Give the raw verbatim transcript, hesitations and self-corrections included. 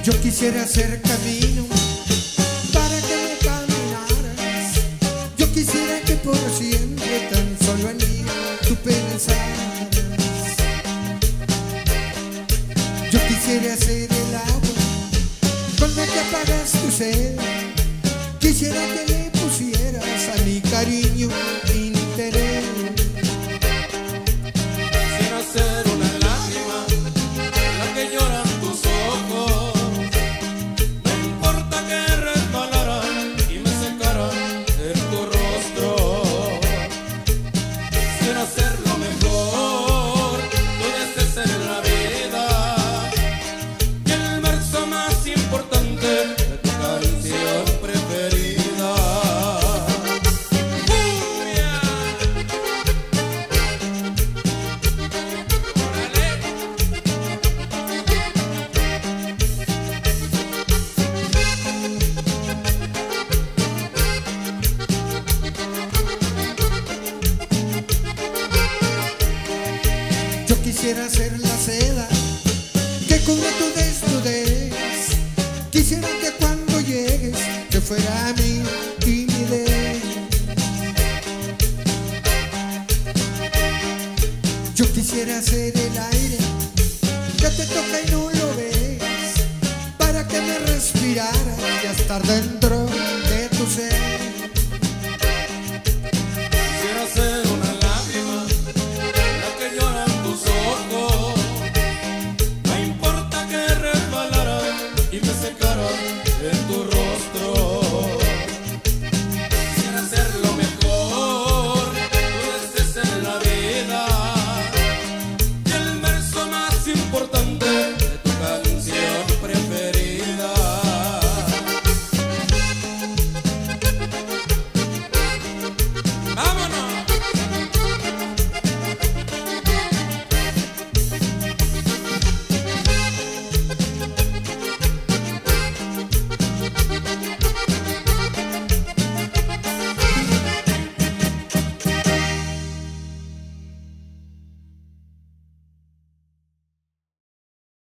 Yo quisiera hacer camino para que me caminaras. Yo quisiera que por siempre tan solo en mí tú pensaras. Yo quisiera ser el agua con la que apagas tu sed. Quisiera que le pusieras a mi cariño interés. Quisiera ser una lágrima la que lloran tus ojos. No importa que resbalaran y me secaran en tu rostro. Quisiera ser lo mejor tú desees en la vida, y el verso más importante de tu canción preferida. ¡Cumbia! Yo quisiera ser la seda que cubre tu desnudez. Quisiera que cuando llegues te fuera mi timidez. Yo quisiera ser el aire que te toca y no lo ves, para que me respirara y estar dentro de tu ser.